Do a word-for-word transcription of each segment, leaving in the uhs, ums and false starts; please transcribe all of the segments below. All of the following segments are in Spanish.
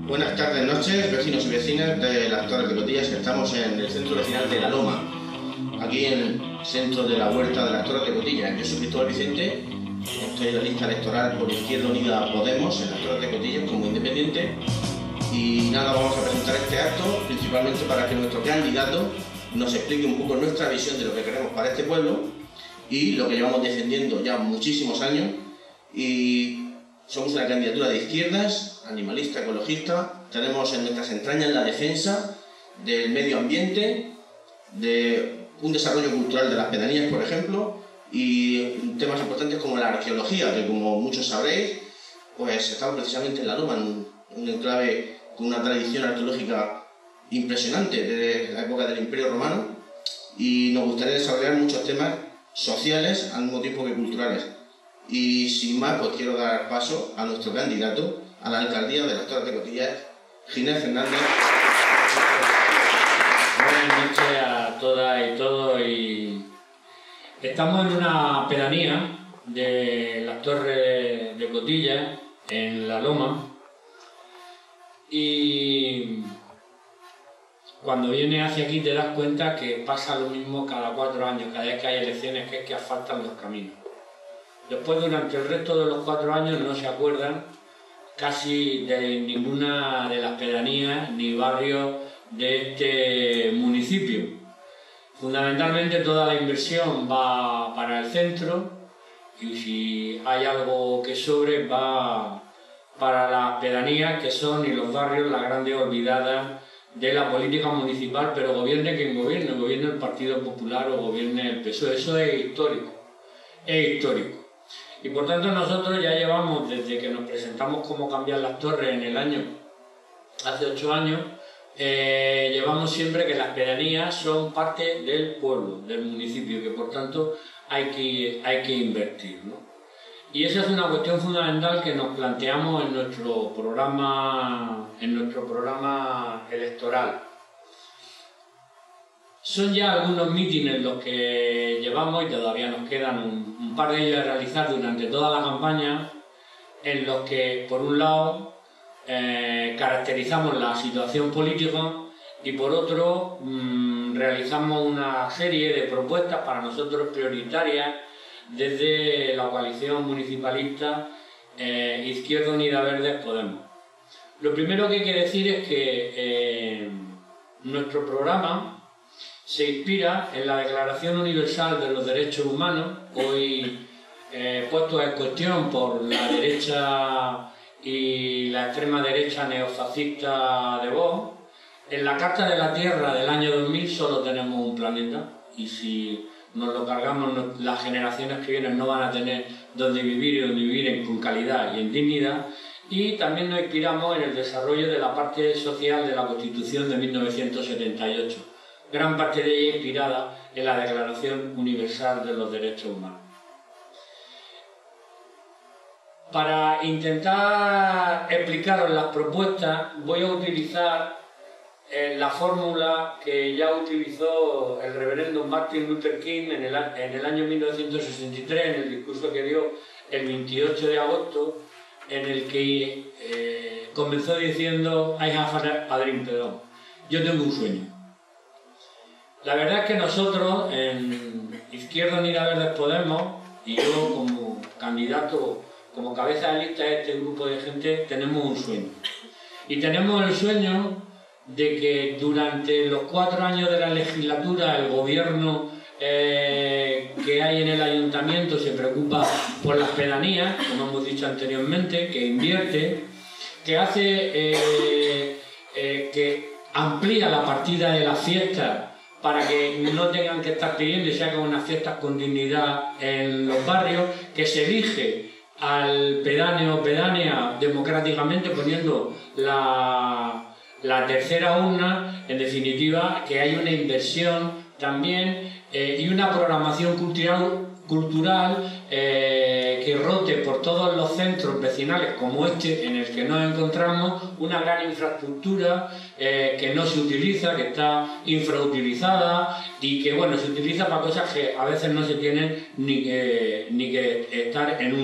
Buenas tardes, noches, vecinos y vecinas de las Torres de Cotillas. Estamos en el centro vecinal de La Loma, aquí en el centro de la huerta de las Torres de Cotillas. Yo soy Cristóbal Vicente, estoy en la lista electoral por Izquierda Unida Podemos en las Torres de Cotillas como independiente. Y nada, vamos a presentar este acto principalmente para que nuestro candidato nos explique un poco nuestra visión de lo que queremos para este pueblo y lo que llevamos defendiendo ya muchísimos años. Y somos una candidatura de izquierdas, animalista, ecologista. Tenemos en nuestras entrañas la defensa del medio ambiente, de un desarrollo cultural de las pedanías, por ejemplo, y temas importantes como la arqueología, que como muchos sabréis, pues estamos precisamente en La Loma, en un enclave con una tradición arqueológica impresionante desde la época del Imperio Romano, y nos gustaría desarrollar muchos temas sociales al mismo tiempo que culturales. Y sin más, pues quiero dar paso a nuestro candidato a la alcaldía de las Torres de Cotillas, Ginés Fernández. Buenas noches a todas y todos. Y estamos en una pedanía de las Torres de Cotillas, en La Loma, y cuando vienes hacia aquí te das cuenta que pasa lo mismo cada cuatro años, cada vez que hay elecciones, que es que asfaltan los caminos. Después, durante el resto de los cuatro años, no se acuerdan casi de ninguna de las pedanías ni barrios de este municipio. Fundamentalmente toda la inversión va para el centro y si hay algo que sobre va para las pedanías, que son y los barrios las grandes olvidadas de la política municipal, pero gobierne quien gobierne, gobierne el Partido Popular o gobierne el P S O E. Eso es histórico, es histórico. Y por tanto nosotros ya llevamos, desde que nos presentamos como Cambiar las Torres en el año, hace ocho años, eh, llevamos siempre que las pedanías son parte del pueblo, del municipio, que por tanto hay que, hay que invertir, ¿no? Y esa es una cuestión fundamental que nos planteamos en nuestro programa, en nuestro programa electoral. Son ya algunos mítines los que llevamos y todavía nos quedan un, un par de ellos a realizar durante toda la campaña, en los que, por un lado, eh, caracterizamos la situación política y, por otro, mmm, realizamos una serie de propuestas para nosotros prioritarias desde la coalición municipalista eh, Izquierda Unida Verdes Podemos. Lo primero que hay que decir es que eh, nuestro programa se inspira en la Declaración Universal de los Derechos Humanos, hoy eh, puesto en cuestión por la derecha y la extrema derecha neofascista de Vox. En la Carta de la Tierra del año dos mil solo tenemos un planeta, y si nos lo cargamos, las generaciones que vienen no van a tener donde vivir y donde vivir con calidad y en dignidad. Y también nos inspiramos en el desarrollo de la parte social de la Constitución de mil novecientos setenta y ocho. Gran parte de ella inspirada en la Declaración Universal de los Derechos Humanos. Para intentar explicaros las propuestas, voy a utilizar eh, la fórmula que ya utilizó el reverendo Martin Luther King en el, en el año mil novecientos sesenta y tres, en el discurso que dio el veintiocho de agosto, en el que eh, comenzó diciendo I have a dream, perdón, yo tengo un sueño. La verdad es que nosotros, en Izquierda Unida Verdes Podemos, y yo como candidato, como cabeza de lista de este grupo de gente, tenemos un sueño. Y tenemos el sueño de que durante los cuatro años de la legislatura el gobierno eh, que hay en el ayuntamiento se preocupa por las pedanías, como hemos dicho anteriormente, que invierte, que hace, eh, eh, que amplía la partida de las fiestas para que no tengan que estar pidiendo y se hagan unas fiestas con dignidad en los barrios, que se elige al pedáneo o pedánea democráticamente poniendo la, la tercera urna. En definitiva, que hay una inversión también eh, y una programación cultural, cultural eh, que rote por todos los centros vecinales como este en el que nos encontramos, una gran infraestructura eh, que no se utiliza, que está infrautilizada y que bueno, se utiliza para cosas que a veces no se tienen ni que, ni que estar en un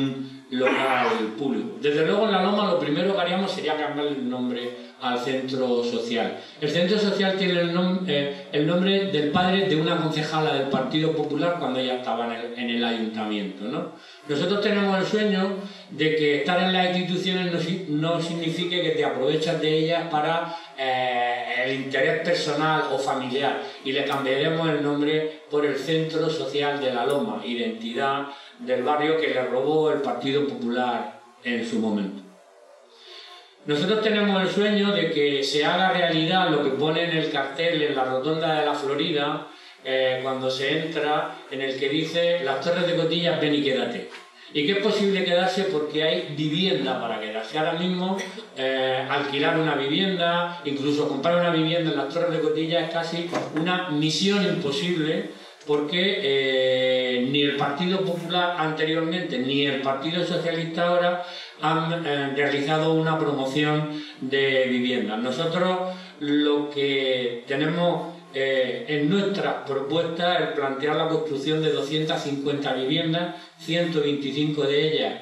local público. Desde luego en La Loma lo primero que haríamos sería cambiar el nombre al centro social. El centro social tiene el, nom eh, el nombre del padre de una concejala del Partido Popular cuando ella estaba en el, en el ayuntamiento, ¿no? Nosotros tenemos el sueño de que estar en las instituciones no, no signifique que te aprovechas de ellas para eh, el interés personal o familiar, y le cambiaremos el nombre por el Centro Social de La Loma, identidad del barrio que le robó el Partido Popular en su momento. Nosotros tenemos el sueño de que se haga realidad lo que pone en el cartel en la rotonda de la Florida, eh, cuando se entra, en el que dice: las Torres de Cotillas, ven y quédate. Y que es posible quedarse porque hay vivienda para quedarse. Ahora mismo eh, alquilar una vivienda, incluso comprar una vivienda en las Torres de Cotillas es casi una misión imposible, porque eh, ni el Partido Popular anteriormente ni el Partido Socialista ahora han eh, realizado una promoción de viviendas. Nosotros lo que tenemos eh, en nuestra propuesta es plantear la construcción de doscientas cincuenta viviendas, ciento veinticinco de ellas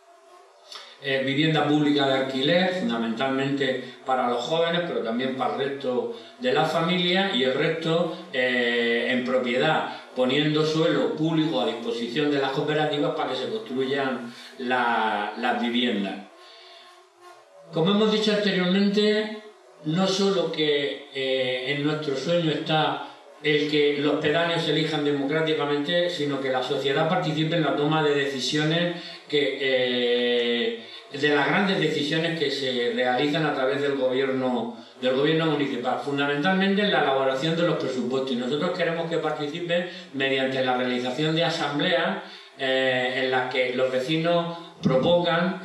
Eh, vivienda pública de alquiler, fundamentalmente para los jóvenes, pero también para el resto de la familia, y el resto eh, en propiedad, poniendo suelo público a disposición de las cooperativas para que se construyan la, las viviendas. Como hemos dicho anteriormente, no solo que eh, en nuestro sueño está el que los pedáneos se elijan democráticamente, sino que la sociedad participe en la toma de decisiones que... Eh, de las grandes decisiones que se realizan a través del gobierno, del gobierno municipal, fundamentalmente en la elaboración de los presupuestos. Y nosotros queremos que participen mediante la realización de asambleas eh, en las que los vecinos propongan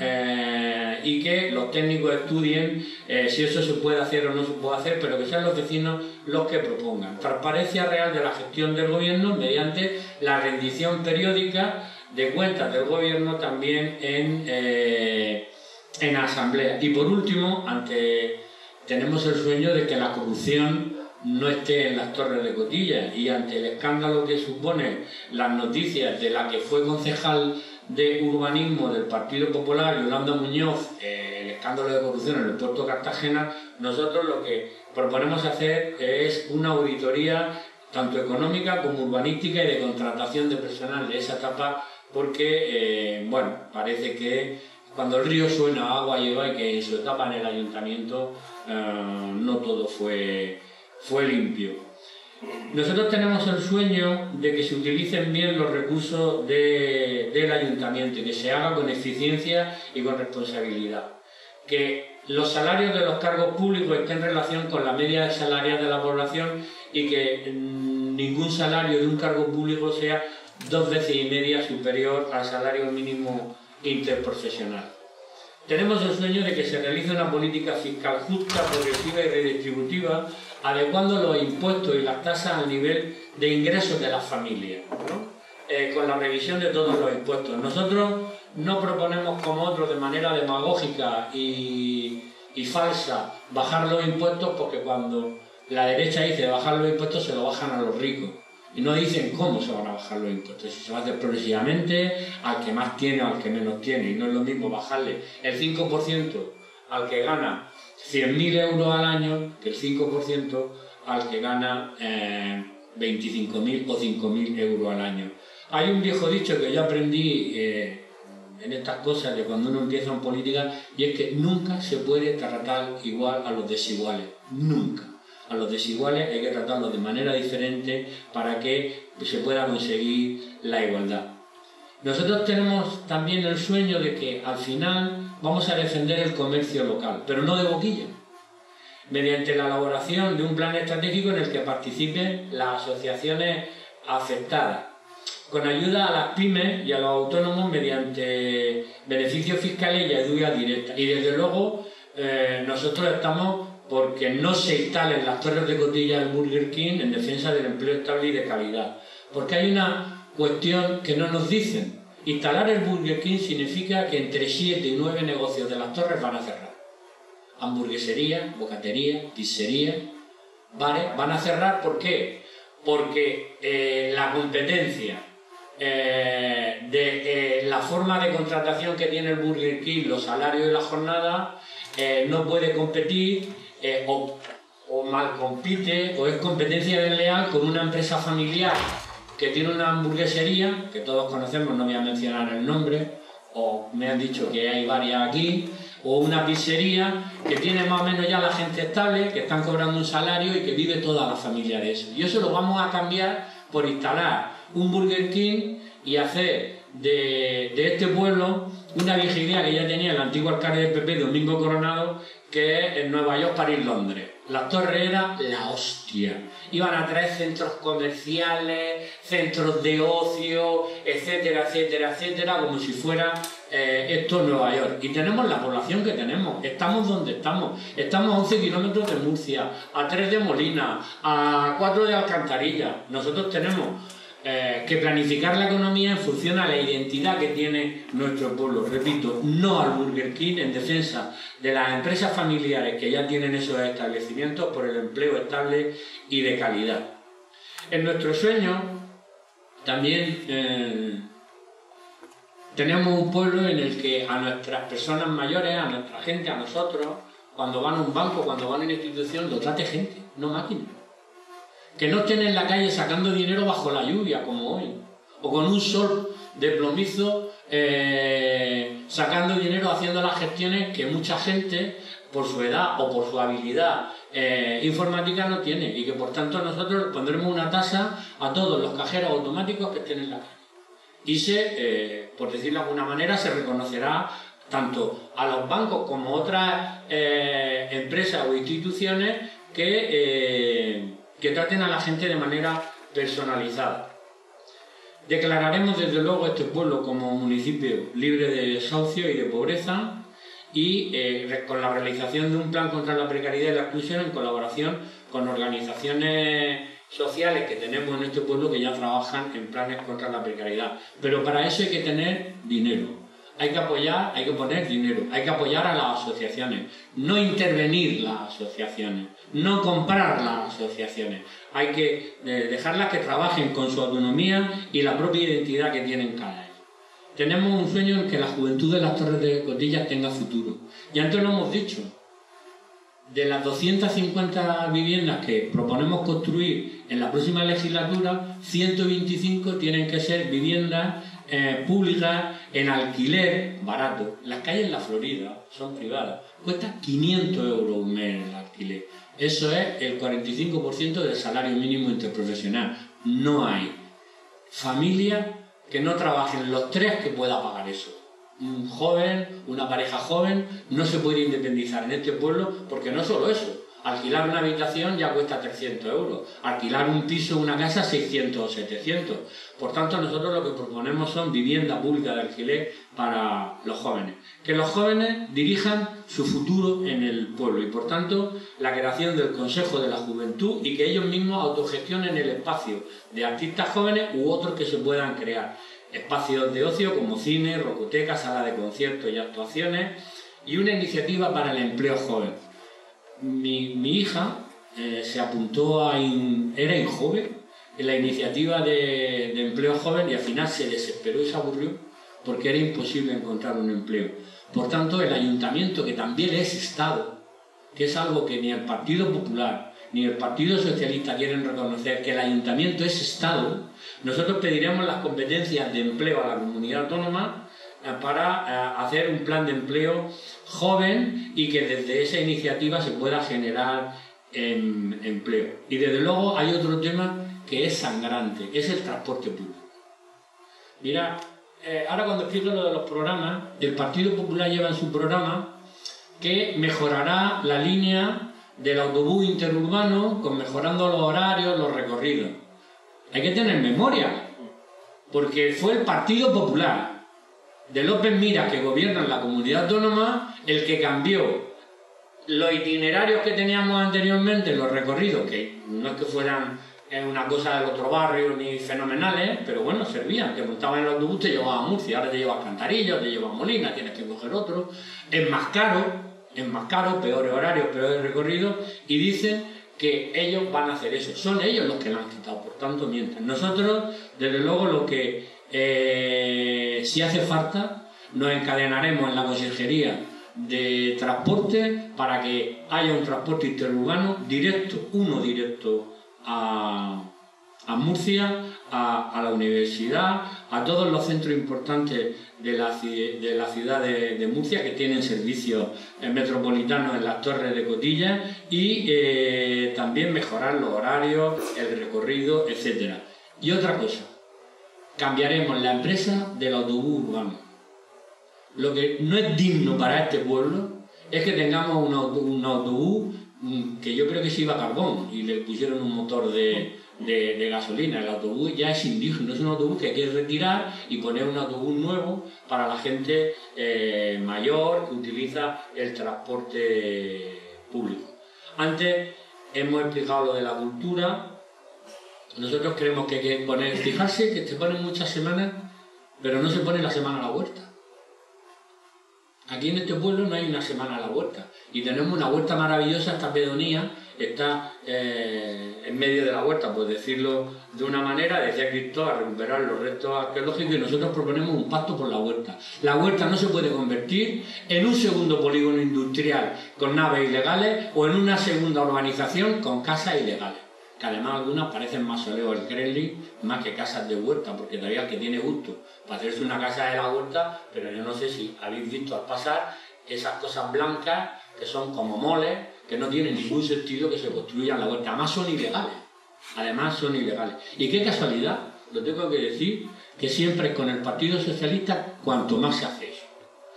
eh, y que los técnicos estudien eh, si eso se puede hacer o no se puede hacer, pero que sean los vecinos los que propongan. Transparencia real de la gestión del gobierno mediante la rendición periódica de cuentas del gobierno también en, eh, en asamblea. Y por último, ante, tenemos el sueño de que la corrupción no esté en las Torres de Cotillas, y ante el escándalo que supone las noticias de la que fue concejal de urbanismo del Partido Popular, Yolanda Muñoz, eh, el escándalo de corrupción en el puerto de Cartagena, nosotros lo que proponemos hacer es una auditoría tanto económica como urbanística y de contratación de personal de esa etapa, porque, eh, bueno, parece que cuando el río suena agua lleva, y que en su etapa en el ayuntamiento eh, no todo fue, fue limpio. Nosotros tenemos el sueño de que se utilicen bien los recursos de, del ayuntamiento y que se haga con eficiencia y con responsabilidad. Que los salarios de los cargos públicos estén en relación con la media salarial de la población, y que mmm, ningún salario de un cargo público sea dos veces y media superior al salario mínimo interprofesional. Tenemos el sueño de que se realice una política fiscal justa, progresiva y redistributiva, adecuando los impuestos y las tasas al nivel de ingresos de las familias, ¿no? eh, con la revisión de todos los impuestos. Nosotros no proponemos, como otros, de manera demagógica y, y falsa, bajar los impuestos, porque cuando la derecha dice bajar los impuestos se lo bajan a los ricos. Y no dicen cómo se van a bajar los impuestos, si se va a hacer progresivamente, al que más tiene o al que menos tiene. Y no es lo mismo bajarle el cinco por ciento al que gana cien mil euros al año que el cinco por ciento al que gana eh, veinticinco mil o cinco mil euros al año. Hay un viejo dicho que yo aprendí eh, en estas cosas de cuando uno empieza en política, y es que nunca se puede tratar igual a los desiguales, nunca. A los desiguales hay que tratarlos de manera diferente para que se pueda conseguir la igualdad. Nosotros tenemos también el sueño de que al final vamos a defender el comercio local, pero no de boquilla, mediante la elaboración de un plan estratégico en el que participen las asociaciones afectadas, con ayuda a las pymes y a los autónomos mediante beneficios fiscales y ayuda directa. Y desde luego eh, nosotros estamos porque no se instalen las Torres de Cotillas del Burger King en defensa del empleo estable y de calidad. Porque hay una cuestión que no nos dicen. Instalar el Burger King significa que entre siete y nueve negocios de las Torres van a cerrar. Hamburguesería, bocatería, pizzería, bares, van a cerrar. ¿Por qué? Porque eh, la competencia eh, de eh, la forma de contratación que tiene el Burger King, los salarios y la jornada, eh, no puede competir eh, o, o mal compite o es competencia desleal con una empresa familiar que tiene una hamburguesería, que todos conocemos, no voy a mencionar el nombre, o me han dicho que hay varias aquí, o una pizzería que tiene más o menos ya la gente estable, que están cobrando un salario y que vive toda la familia de eso. Y eso lo vamos a cambiar por instalar un Burger King y hacer de, de este pueblo una vieja idea que ya tenía el antiguo alcalde del P P, Domingo Coronado, que es en Nueva York, París, Londres. La torre era la hostia. Iban a traer centros comerciales, centros de ocio, etcétera, etcétera, etcétera, como si fuera eh, esto Nueva York. Y tenemos la población que tenemos, estamos donde estamos. Estamos a once kilómetros de Murcia, a tres de Molina, a cuatro de Alcantarilla. Nosotros tenemos eh, que planificar la economía en función a la identidad que tiene nuestro pueblo. Repito, no al Burger King, en defensa de las empresas familiares que ya tienen esos establecimientos por el empleo estable y de calidad. En nuestro sueño también eh, tenemos un pueblo en el que a nuestras personas mayores, a nuestra gente, a nosotros, cuando van a un banco, cuando van a una institución, lo trate gente, no máquina. Que no estén en la calle sacando dinero bajo la lluvia, como hoy, o con un sol de plomizo eh, sacando dinero, haciendo las gestiones que mucha gente, por su edad o por su habilidad eh, informática, no tiene, y que por tanto nosotros pondremos una tasa a todos los cajeros automáticos que estén en la calle. Y se, eh, por decirlo de alguna manera, se reconocerá tanto a los bancos como otras eh, empresas o instituciones que, eh, que traten a la gente de manera personalizada. Declararemos desde luego este pueblo como municipio libre de desahucio y de pobreza y eh, con la realización de un plan contra la precariedad y la exclusión en colaboración con organizaciones sociales que tenemos en este pueblo que ya trabajan en planes contra la precariedad. Pero para eso hay que tener dinero, hay que apoyar, hay que poner dinero, hay que apoyar a las asociaciones, no intervenir las asociaciones, no comprar las asociaciones, hay que eh, dejarlas que trabajen con su autonomía y la propia identidad que tienen cada uno. Tenemos un sueño en que la juventud de las Torres de Cotillas tenga futuro. Y antes lo hemos dicho, de las doscientas cincuenta viviendas que proponemos construir en la próxima legislatura, ciento veinticinco tienen que ser viviendas eh, públicas en alquiler barato. Las calles en la Florida son privadas, cuesta quinientos euros un mes el alquiler. Eso es el cuarenta y cinco por ciento del salario mínimo interprofesional. No hay familia que no trabajen los tres que pueda pagar eso. Un joven, una pareja joven, no se puede independizar en este pueblo porque no solo eso. Alquilar una habitación ya cuesta trescientos euros. Alquilar un piso, una casa, seiscientos o setecientos. Por tanto, nosotros lo que proponemos son vivienda pública de alquiler para los jóvenes. Que los jóvenes dirijan su futuro en el pueblo y, por tanto, la creación del Consejo de la Juventud y que ellos mismos autogestionen el espacio de artistas jóvenes u otros que se puedan crear. Espacios de ocio como cine, rocoteca, sala de conciertos y actuaciones y una iniciativa para el empleo joven. Mi, mi hija eh, se apuntó a... In, era Injove, en la iniciativa de, de empleo joven y al final se desesperó y se aburrió porque era imposible encontrar un empleo. Por tanto, el ayuntamiento, que también es Estado, que es algo que ni el Partido Popular ni el Partido Socialista quieren reconocer, que el ayuntamiento es Estado, nosotros pediremos las competencias de empleo a la comunidad autónoma para hacer un plan de empleo joven y que desde esa iniciativa se pueda generar em, empleo. Y desde luego hay otro tema que es sangrante, es el transporte público. Mira, eh, ahora cuando explico lo de los programas, el Partido Popular lleva en su programa que mejorará la línea del autobús interurbano con mejorando los horarios, los recorridos. Hay que tener memoria, porque fue el Partido Popular de López Miras, que gobierna en la comunidad autónoma, el que cambió los itinerarios que teníamos anteriormente, los recorridos, que no es que fueran una cosa del otro barrio ni fenomenales, pero bueno, servían. Te montaban en el autobús, te llevaba a Murcia, ahora te llevas a Cantarillo, te llevas a Molina, tienes que coger otro. Es más caro, es más caro, peores horarios, peores recorridos, y dicen que ellos van a hacer eso. Son ellos los que lo han quitado, por tanto mienten. Nosotros, desde luego, lo que Eh, si hace falta, nos encadenaremos en la Consejería de Transporte para que haya un transporte interurbano directo, uno directo a, a Murcia, a, a la universidad, a todos los centros importantes de la, de la ciudad de, de Murcia que tienen servicios metropolitanos en las Torres de Cotillas y eh, también mejorar los horarios, el recorrido, etcétera. Y otra cosa, cambiaremos la empresa del autobús urbano. Lo que no es digno para este pueblo es que tengamos un, auto, un autobús que yo creo que se iba a carbón y le pusieron un motor de, de, de gasolina. El autobús ya es indigno, es un autobús que hay que retirar y poner un autobús nuevo para la gente eh, mayor que utiliza el transporte público. Antes hemos explicado lo de la cultura. Nosotros creemos que hay que poner, fijarse que se ponen muchas semanas, pero no se pone la semana a la huerta. Aquí en este pueblo no hay una semana a la huerta y tenemos una huerta maravillosa, esta pedonía está eh, en medio de la huerta, por decirlo de una manera, decía Cristóbal, recuperar los restos arqueológicos y nosotros proponemos un pacto por la huerta. La huerta no se puede convertir en un segundo polígono industrial con naves ilegales o en una segunda urbanización con casas ilegales, que además algunas parecen mausoleos del Kremlin más que casas de huerta, porque todavía el que tiene gusto para hacerse una casa de la huerta, pero yo no sé si habéis visto al pasar esas cosas blancas que son como moles, que no tienen ningún sentido que se construyan la huerta, además son ilegales, además son ilegales. Y qué casualidad, lo tengo que decir, que siempre con el Partido Socialista cuanto más se hace eso.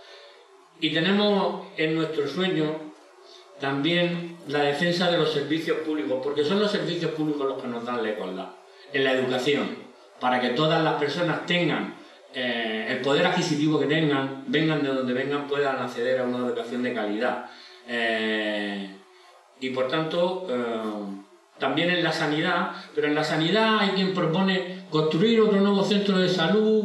Y tenemos en nuestro sueño también la defensa de los servicios públicos, porque son los servicios públicos los que nos dan la igualdad. En la educación, para que todas las personas tengan eh, el poder adquisitivo que tengan, vengan de donde vengan, puedan acceder a una educación de calidad. Eh, y por tanto, eh, también en la sanidad, pero en la sanidad hay quien propone construir otro nuevo centro de salud,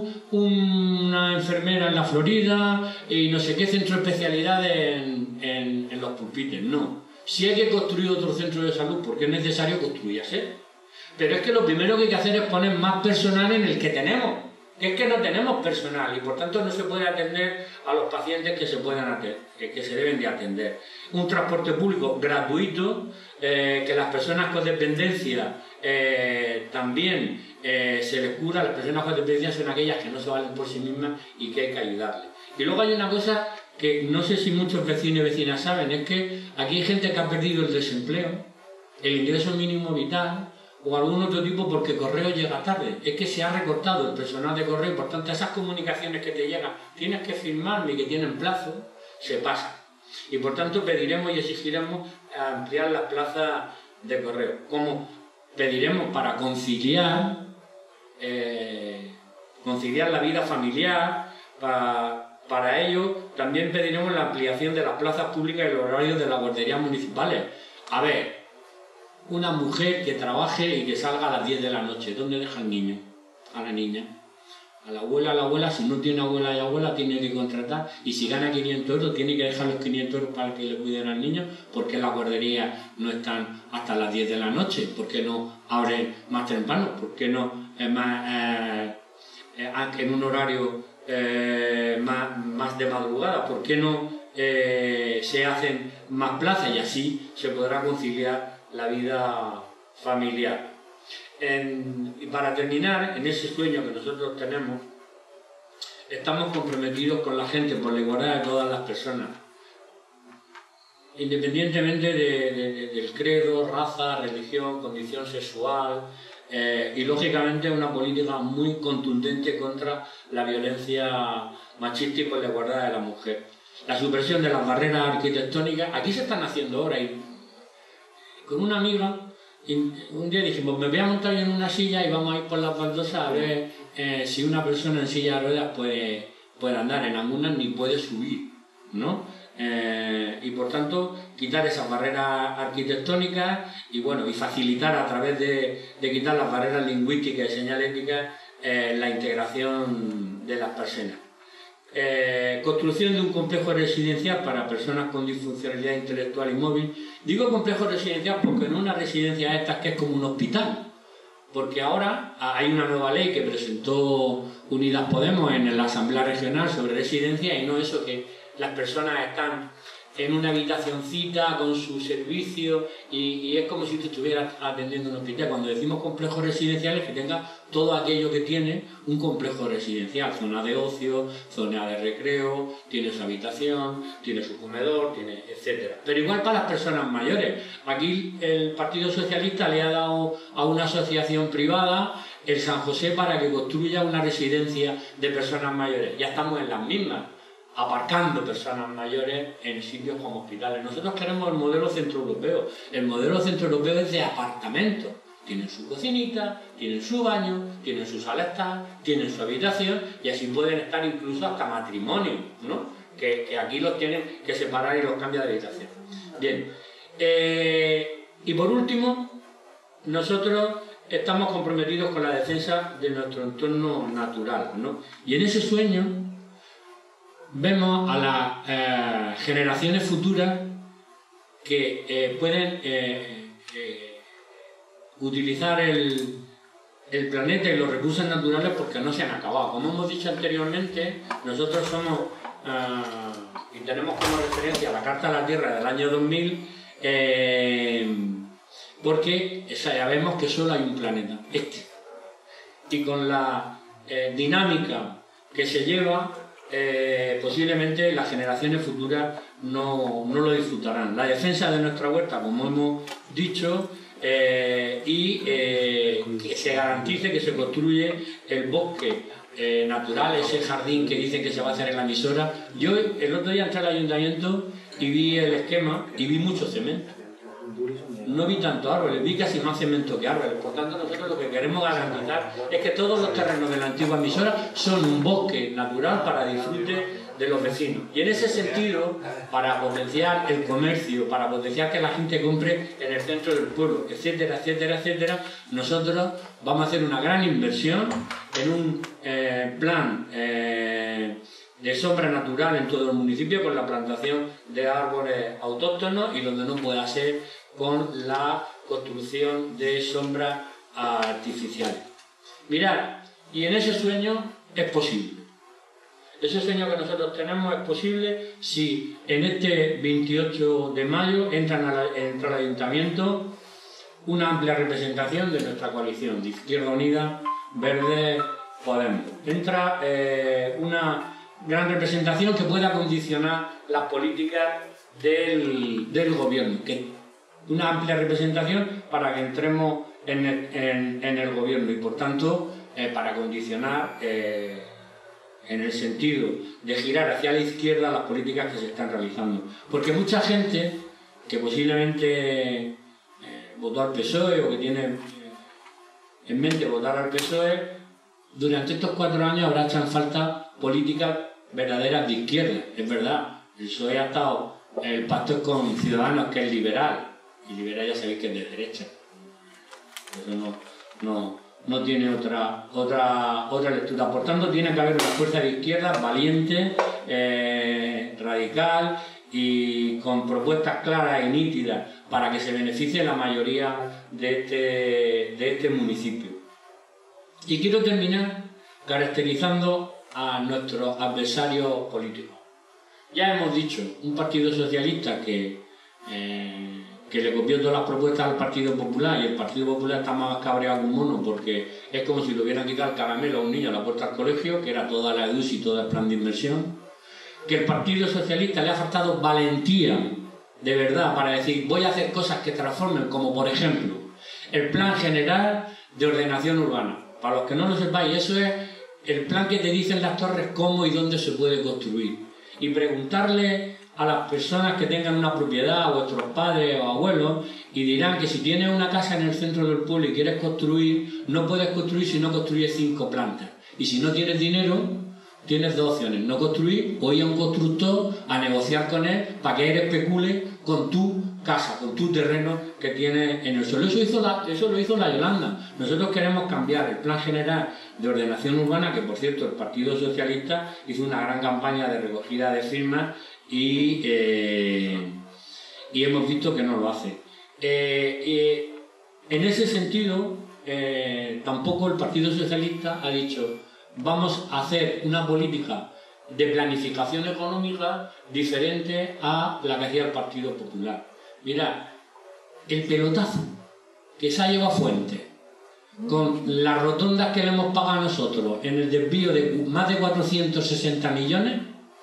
una enfermera en la Florida y no sé qué centro de especialidades en, en, en los Pulpites. No. Si hay que construir otro centro de salud porque es necesario, construirse. Pero es que lo primero que hay que hacer es poner más personal en el que tenemos. Que es que no tenemos personal y por tanto no se puede atender a los pacientes que se, puedan atender, que se deben de atender. Un transporte público gratuito, eh, que las personas con dependencia eh, también eh, se les cura. Las personas con dependencia son aquellas que no se valen por sí mismas y que hay que ayudarles. Y luego hay una cosa que no sé si muchos vecinos y vecinas saben, es que aquí hay gente que ha perdido el desempleo, el ingreso mínimo vital o algún otro tipo porque correo llega tarde. Es que se ha recortado el personal de correo, por tanto esas comunicaciones que te llegan, tienes que firmarme y que tienen plazo, se pasan. Y por tanto pediremos y exigiremos ampliar las plazas de correo. Como pediremos para conciliar, eh, conciliar la vida familiar, para, para ello también pediremos la ampliación de las plazas públicas y los horarios de las guarderías municipales. A ver, una mujer que trabaje y que salga a las diez de la noche, ¿dónde deja al niño? A la niña. A la abuela, a la abuela, si no tiene abuela y abuela, tiene que contratar. Y si gana quinientos euros, tiene que dejar los quinientos euros para que le cuiden al niño. ¿Por qué las guarderías no están hasta las diez de la noche? ¿Por qué no abren más temprano? ¿Por qué no eh, más, eh, eh, en un horario eh, más, más de madrugada? ¿Por qué no eh, se hacen más plazas? Y así se podrá conciliar la vida familiar. En, y para terminar, en ese sueño que nosotros tenemos, estamos comprometidos con la gente por la igualdad de todas las personas, independientemente de, de, del credo, raza, religión, condición sexual, eh, y lógicamente una política muy contundente contra la violencia machista y por la igualdad de la mujer. La supresión de las barreras arquitectónicas, aquí se están haciendo ahora, y con una amiga un día dijimos, me voy a montar yo en una silla y vamos a ir por las baldosas a ver eh, si una persona en silla de ruedas puede, puede andar. En algunas ni puede subir, ¿no? Eh, y por tanto quitar esas barreras arquitectónicas y bueno, y facilitar a través de, de quitar las barreras lingüísticas y señaléticas eh, la integración de las personas. Eh, construcción de un complejo residencial para personas con disfuncionalidad intelectual y móvil. Digo complejo residencial porque no una residencia estas que es como un hospital, porque ahora hay una nueva ley que presentó Unidas Podemos en la Asamblea Regional sobre residencia, y no eso que las personas están en una habitacioncita con su servicio y, y es como si te estuvieras atendiendo en un hospital. Cuando decimos complejos residenciales, que tenga todo aquello que tiene un complejo residencial: zona de ocio, zona de recreo, tiene su habitación, tiene su comedor, tiene etcétera. Pero igual para las personas mayores. Aquí el Partido Socialista le ha dado a una asociación privada el San José para que construya una residencia de personas mayores. Ya estamos en las mismas, aparcando personas mayores en sitios como hospitales. Nosotros queremos el modelo centroeuropeo. El modelo centroeuropeo es de apartamentos. Tienen su cocinita, tienen su baño, tienen su sala de estar, tienen su habitación, y así pueden estar incluso hasta matrimonio, ¿no? Que, que aquí los tienen que separar y los cambian de habitación. Bien. Eh, y por último, nosotros estamos comprometidos con la defensa de nuestro entorno natural, ¿no? Y en ese sueño vemos a las eh, generaciones futuras que eh, pueden eh, eh, utilizar el, el planeta y los recursos naturales porque no se han acabado. Como hemos dicho anteriormente, nosotros somos eh, y tenemos como referencia la Carta de la Tierra del año dos mil, eh, porque sabemos que solo hay un planeta, este, y con la eh, dinámica que se lleva, Eh, posiblemente las generaciones futuras no, no lo disfrutarán. La defensa de nuestra huerta, como hemos dicho, eh, y eh, que se garantice que se construye el bosque eh, natural, ese jardín que dicen que se va a hacer en la emisora. Yo el otro día entré al ayuntamiento y vi el esquema y vi mucho cemento. No vi tanto árboles, vi casi más cemento que árboles. Por tanto, nosotros lo que queremos garantizar es que todos los terrenos de la antigua emisora son un bosque natural para disfrute de los vecinos. Y en ese sentido, para potenciar el comercio, para potenciar que la gente compre en el centro del pueblo, etcétera, etcétera, etcétera, nosotros vamos a hacer una gran inversión en un eh, plan eh, de sombra natural en todo el municipio, con la plantación de árboles autóctonos, y donde no pueda ser con la construcción de sombras artificiales. Mirad, y en ese sueño es posible. Ese sueño que nosotros tenemos es posible si en este veintiocho de mayo entran a la, entra al ayuntamiento una amplia representación de nuestra coalición de Izquierda Unida, Verde, Podemos. Entra eh, una gran representación que pueda condicionar las políticas del, del gobierno, que una amplia representación para que entremos en el, en, en el gobierno, y por tanto eh, para condicionar eh, en el sentido de girar hacia la izquierda las políticas que se están realizando. Porque mucha gente que posiblemente eh, votó al P S O E o que tiene eh, en mente votar al P S O E, durante estos cuatro años habrá hecho en falta políticas verdaderas de izquierda. Es verdad, el P S O E ha estado, el pacto con Ciudadanos, que es liberal, y liberal ya sabéis que es de derecha. Eso no, no, no tiene otra, otra, otra lectura. Por tanto, tiene que haber una fuerza de izquierda valiente, eh, radical y con propuestas claras y nítidas para que se beneficie la mayoría de este, de este municipio. Y quiero terminar caracterizando a nuestros adversarios políticos. Ya hemos dicho, un Partido Socialista que, eh, que le copió todas las propuestas al Partido Popular, y el Partido Popular está más cabreado que un mono porque es como si le hubieran quitado el caramelo a un niño a la puerta del colegio, que era toda la E D U S y todo el plan de inversión. Que el Partido Socialista le ha faltado valentía de verdad para decir voy a hacer cosas que transformen, como por ejemplo el Plan General de Ordenación Urbana. Para los que no lo sepáis, eso es el plan que te dicen las torres cómo y dónde se puede construir. Y preguntarle a las personas que tengan una propiedad, a vuestros padres o abuelos, y dirán que si tienes una casa en el centro del pueblo y quieres construir, no puedes construir si no construyes cinco plantas. Y si no tienes dinero, tienes dos opciones: no construir o ir a un constructor a negociar con él para que él especule con tu casa, con tu terreno que tienes en el suelo. Eso, hizo la, eso lo hizo la Yolanda. Nosotros queremos cambiar el Plan General de Ordenación Urbana, que por cierto el Partido Socialista hizo una gran campaña de recogida de firmas y, eh, y hemos visto que no lo hace. Eh, eh, en ese sentido, eh, tampoco el Partido Socialista ha dicho vamos a hacer una política de planificación económica diferente a la que hacía el Partido Popular. Mira, el pelotazo que se ha llevado a Fuentes con las rotondas que le hemos pagado a nosotros en el desvío de más de cuatrocientos sesenta millones,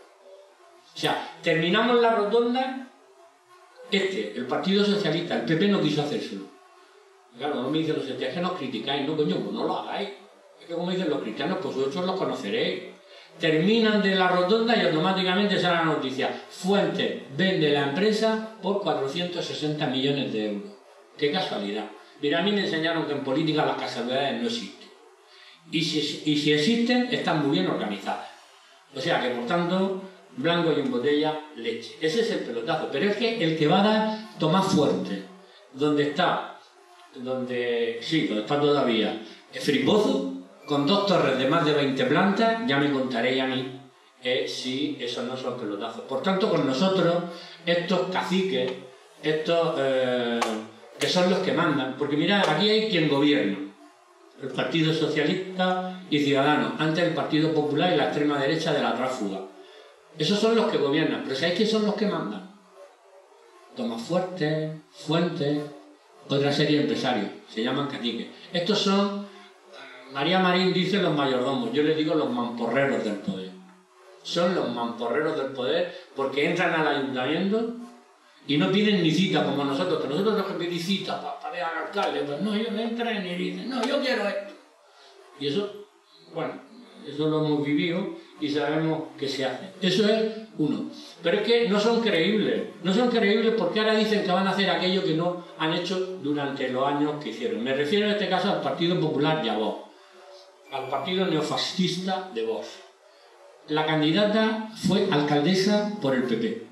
o sea, terminamos la rotonda, este, el Partido Socialista, el P P no quiso hacérselo. Claro, no me dicen los es que nos criticáis, no coño, pues no lo hagáis. Es que como dicen los cristianos, pues vosotros los conoceréis. Terminan de la rotonda y automáticamente sale la noticia. Fuentes vende la empresa por cuatrocientos sesenta millones de euros. ¡Qué casualidad! Mira, a mí me enseñaron que en política las casualidades no existen. Y si, y si existen, están muy bien organizadas. O sea que, por tanto, blanco y en botella, leche. Ese es el pelotazo. Pero es que el que va a dar Tomás Fuerte, donde está, donde sí, donde está todavía Fripozo, con dos torres de más de veinte plantas, ya me contaréis a mí eh, si esos no son pelotazos. Por tanto, con nosotros, estos caciques, estos eh, que son los que mandan, porque mirad, aquí hay quien gobierna, el Partido Socialista y Ciudadanos, antes el Partido Popular y la extrema derecha de la tráfuga. Esos son los que gobiernan, pero ¿sabéis quién son los que mandan? Tomás Fuerte, Fuentes, otra serie de empresarios, se llaman caciques. Estos son, María Marín dice los mayordomos, yo les digo los mamporreros del poder. Son los mamporreros del poder porque entran al ayuntamiento y no piden ni cita como nosotros, que nosotros tenemos que pedir cita para, para ver al alcalde. Pues no, ellos entran y dicen, no, yo quiero esto. Y eso, bueno, eso lo hemos vivido y sabemos que se hace. Eso es uno. Pero es que no son creíbles. No son creíbles porque ahora dicen que van a hacer aquello que no han hecho durante los años que hicieron. Me refiero en este caso al Partido Popular y a Vox, al partido neofascista de Vox. La candidata fue alcaldesa por el P P.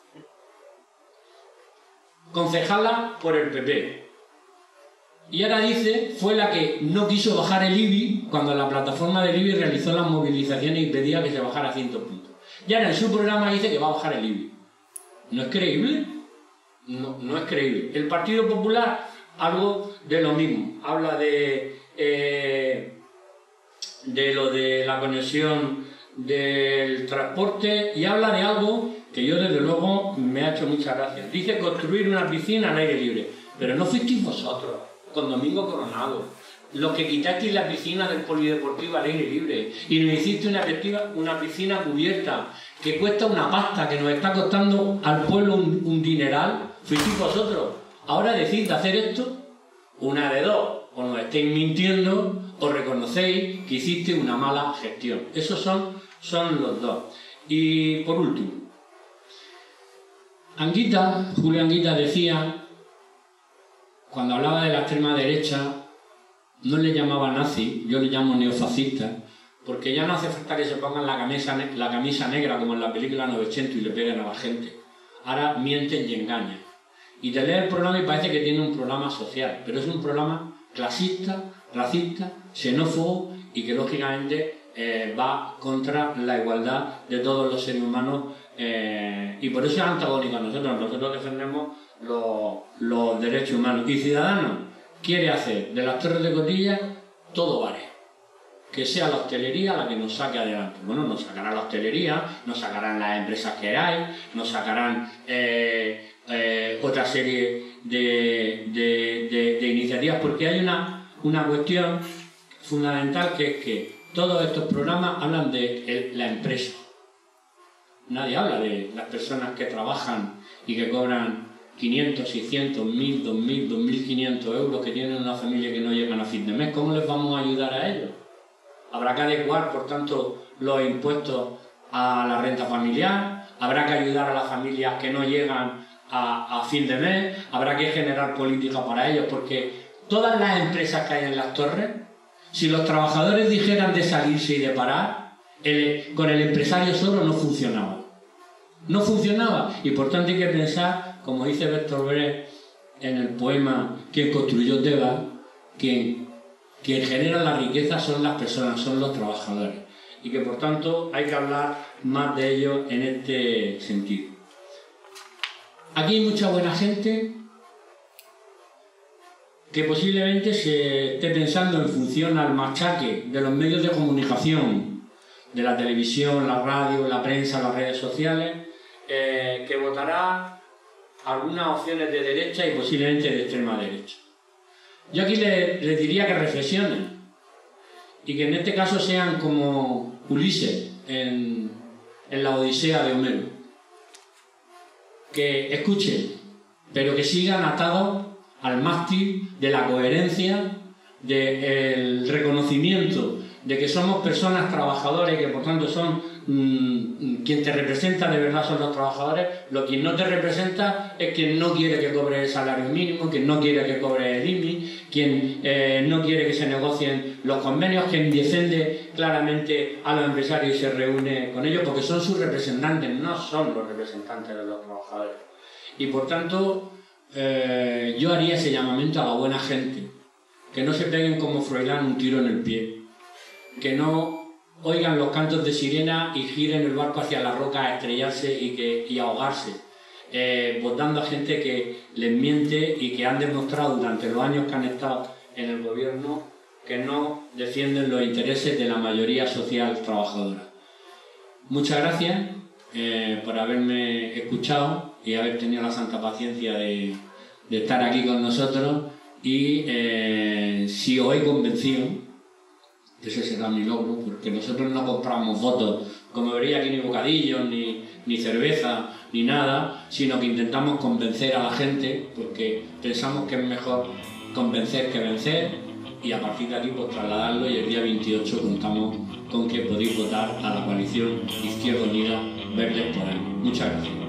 Concejala por el P P. Y ahora dice, fue la que no quiso bajar el I B I cuando la plataforma del I B I realizó las movilizaciones y pedía que se bajara a cien puntos. Y ahora en su programa dice que va a bajar el I B I. ¿No es creíble? No, no es creíble. El Partido Popular, algo de lo mismo. Habla de, eh, de lo de la conexión del transporte y habla de algo que yo desde luego me ha hecho mucha gracia. Dice construir una piscina al aire libre. Pero no fuisteis vosotros, con Domingo Coronado, los que quitasteis la piscina del polideportivo al aire libre y nos hiciste una, una piscina cubierta que cuesta una pasta, que nos está costando al pueblo un, un dineral. Fuisteis vosotros. Ahora decís de hacer esto, una de dos, o nos estáis mintiendo o reconocéis que hiciste una mala gestión. Esos son, son los dos. Y por último, Anguita, Julio Anguita decía, cuando hablaba de la extrema derecha, no le llamaba nazi, yo le llamo neofascista, porque ya no hace falta que se pongan la camisa, la camisa negra como en la película novecientos y le peguen a la gente. Ahora mienten y engañan. Y te lees el programa y parece que tiene un programa social, pero es un programa clasista, racista, xenófobo y que lógicamente eh, va contra la igualdad de todos los seres humanos eh, y por eso es antagónico a nosotros. Nosotros defendemos los, los derechos humanos. Y Ciudadanos quiere hacer de las Torres de Cotilla todo bares. Que sea la hostelería la que nos saque adelante. Bueno, nos sacará la hostelería, nos sacarán las empresas que hay, nos sacarán eh, eh, otra serie de, de, de, de iniciativas, porque hay una, una cuestión fundamental que es que todos estos programas hablan de el, la empresa. Nadie habla de las personas que trabajan y que cobran quinientos, seiscientos, mil, dos mil, dos mil quinientos euros, que tienen una familia que no llegan a fin de mes. ¿Cómo les vamos a ayudar a ellos? Habrá que adecuar, por tanto, los impuestos a la renta familiar, habrá que ayudar a las familias que no llegan a, a fin de mes, habrá que generar políticas para ellos, porque todas las empresas que hay en las torres, si los trabajadores dijeran de salirse y de parar, el, con el empresario solo no funcionaba. No funcionaba, y por tanto hay que pensar, como dice Bertolt Brecht en el poema "Quien construyó Tebas", que quien genera la riqueza son las personas, son los trabajadores, y que por tanto hay que hablar más de ellos en este sentido. Aquí hay mucha buena gente que posiblemente se esté pensando en función al machaque de los medios de comunicación, de la televisión, la radio, la prensa, las redes sociales, eh, que votará algunas opciones de derecha y posiblemente de extrema derecha. Yo aquí les, les diría que reflexionen y que en este caso sean como Ulises en, en la Odisea de Homero, que escuchen, pero que sigan atados al mástil de la coherencia, del reconocimiento de que somos personas trabajadoras y que por tanto son mmm, quien te representa de verdad son los trabajadores. Lo que no te representa es quien no quiere que cobre el salario mínimo, quien no quiere que cobre el I M I, quien eh, no quiere que se negocien los convenios, quien defiende claramente a los empresarios y se reúne con ellos porque son sus representantes, no son los representantes de los trabajadores. Y por tanto eh, yo haría ese llamamiento a la buena gente, que no se peguen como Froilán un tiro en el pie, que no oigan los cantos de sirena y giren el barco hacia la roca a estrellarse y, que, y ahogarse, eh, votando a gente que les miente y que han demostrado durante los años que han estado en el gobierno que no defienden los intereses de la mayoría social trabajadora. Muchas gracias eh, por haberme escuchado y haber tenido la santa paciencia de, de estar aquí con nosotros y eh, si os he convencido, ese será mi logro, porque nosotros no compramos votos, como vería aquí, ni bocadillos, ni, ni cerveza, ni nada, sino que intentamos convencer a la gente, porque pensamos que es mejor convencer que vencer, y a partir de aquí pues trasladarlo, y el día veintiocho contamos con que podéis votar a la coalición Izquierda Unida Verdes Podemos. Muchas gracias.